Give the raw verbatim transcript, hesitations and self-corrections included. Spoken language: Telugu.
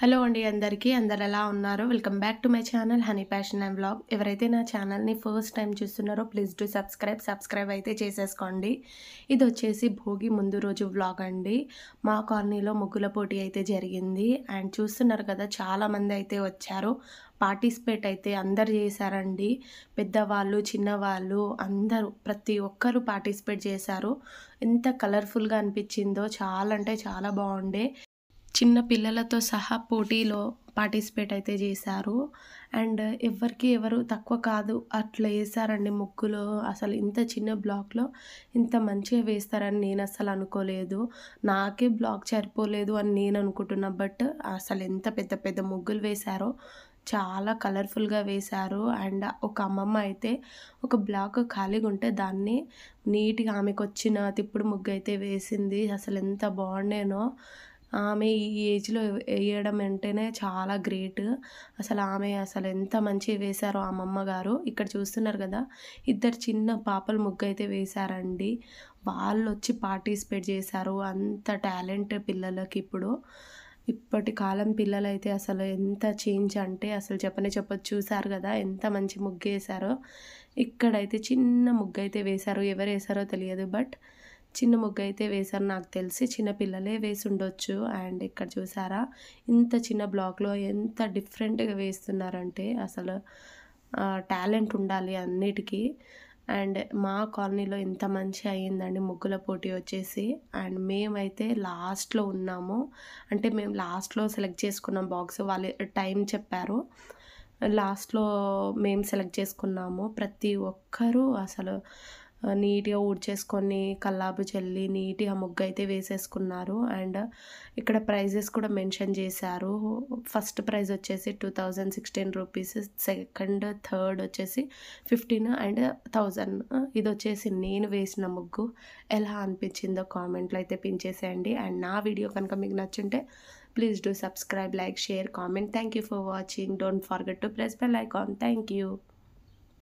హలో అండి అందరికీ. అందరు ఎలా ఉన్నారు? Welcome back to my channel honey passion and vlog. ఎవరైతే నా ఛానల్‌ని ఫస్ట్ టైం చూస్తున్నారో ప్లీజ్ డూ సబ్స్క్రైబ్. సబ్స్క్రైబ్ అయితే చేసేసుకోండి. ఇదొచ్చేసి భోగి ముందు రోజు వ్లాగ్ అండి. మా కాలనీలో ముగ్గుల పోటీ అయితే జరిగింది. అండ్ చూస్తున్నారు కదా, చాలామంది అయితే వచ్చారు. పార్టిసిపేట్ అయితే అందరు చేశారండి. పెద్దవాళ్ళు, చిన్నవాళ్ళు అందరూ ప్రతి ఒక్కరు పార్టిసిపేట్ చేశారు. ఎంత కలర్‌ఫుల్‌గా అనిపించిందో, చాలా అంటే చాలా బాగుండే. చిన్న పిల్లలతో సహా పోటీలో పార్టిసిపేట్ అయితే చేశారు. అండ్ ఎవ్వరికి ఎవరు తక్కువ కాదు, అట్లా వేశారండి ముగ్గులు. అసలు ఇంత చిన్న బ్లాక్‌లో ఇంత మంచిగా వేస్తారని నేను అస్సలు అనుకోలేదు. నాకే బ్లాక్ సరిపోలేదు అని నేను అనుకుంటున్నా. బట్ అసలు ఎంత పెద్ద పెద్ద ముగ్గులు వేశారో, చాలా కలర్‌ఫుల్‌గా వేశారు. అండ్ ఒక అమ్మమ్మ అయితే ఒక బ్లాక్ ఖాళీగా ఉంటే దాన్ని నీట్‌గా ఆమెకొచ్చిన తిప్పుడు ముగ్గు అయితే వేసింది. అసలు ఎంత బాగుండేనో. ఆమె ఈ ఏజ్‌లో ఎయడం అంటేనే చాలా గ్రేట్. అసలు ఆమె అసలు ఎంత మంచిగా వేశారో అమ్మమ్మ గారు. ఇక్కడ చూస్తున్నారు కదా, ఇద్దరు చిన్న పాపల ముగ్గు అయితే వేశారండి. వాళ్ళొచ్చి పార్టిసిపేట్ చేశారు. అంత టాలెంట్ పిల్లలకి ఇప్పుడు. ఇప్పటి కాలం పిల్లలైతే అసలు ఎంత చేంజ్ అంటే అసలు చెప్పనే చెప్పొచ్చు. చూసారు కదా ఎంత మంచి ముగ్గేశారో. ఇక్కడైతే చిన్న ముగ్గయితే వేశారు. ఎవరు వేశారో తెలియదు. బట్ చిన్న ముగ్గయితే వేశారు. నాకు తెలిసి చిన్న పిల్లలే వేసుండొచ్చు. అండ్ ఇక్కడ చూసారా, ఇంత చిన్న బ్లాక్‌లో ఎంత డిఫరెంట్‌గా వేస్తున్నారంటే అసలు టాలెంట్ ఉండాలి అన్నిటికీ. అండ్ మా కాలనీలో ఇంత మంచిగా అయిందండి ముగ్గుల పోటీ వచ్చేసి. అండ్ మేమైతే లాస్ట్‌లో ఉన్నాము. అంటే మేము లాస్ట్‌లో సెలెక్ట్ చేసుకున్నాం బాక్స్. వాళ్ళు టైం చెప్పారు. లాస్ట్‌లో మేము సెలెక్ట్ చేసుకున్నాము. ప్రతి ఒక్కరూ అసలు నీట్‌గా ఊడ్చేసుకొని కల్లాపు చల్లి నీట్‌గా ముగ్గు అయితే వేసేసుకున్నారు. అండ్ ఇక్కడ ప్రైజెస్ కూడా మెన్షన్ చేశారు. ఫస్ట్ ప్రైజ్ వచ్చేసి two thousand sixteen rupees, second third వచ్చేసి ఫిఫ్టీన్ అండ్ థౌజండ్. ఇది వచ్చేసి నేను వేసిన ముగ్గు. ఎలా అనిపించిందో కామెంట్లో అయితే పిన్ చేసేయండి. అండ్ నా వీడియో కనుక మీకు నచ్చుంటే please do subscribe, like, share, comment. Thank you for watching. Don't forget to press bell icon. Thank you.